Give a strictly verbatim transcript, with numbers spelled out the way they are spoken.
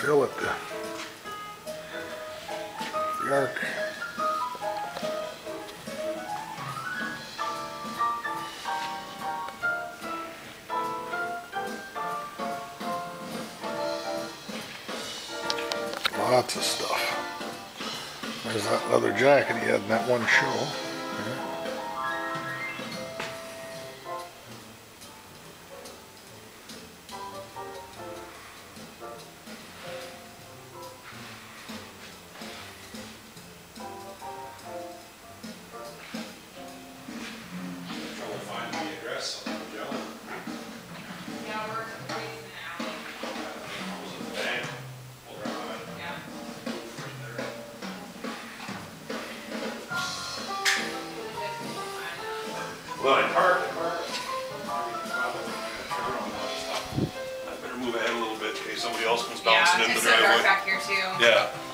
fill at the, the ark. Lots of stuff. There's that leather jacket he had in that one show. Yeah. Well, I parked, I parked. I better move ahead a little bit in case somebody else comes bouncing Yeah, in the it's so dark driveway. back here too. Yeah.